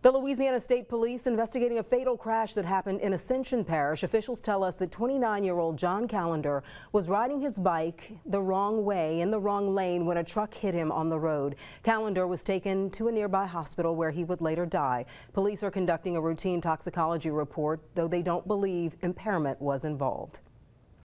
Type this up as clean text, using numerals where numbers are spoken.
The Louisiana State Police investigating a fatal crash that happened in Ascension Parish. Officials tell us that 29-year-old John Callender was riding his bike the wrong way in the wrong lane when a truck hit him on the road. Callender was taken to a nearby hospital where he would later die. Police are conducting a routine toxicology report, though they don't believe impairment was involved.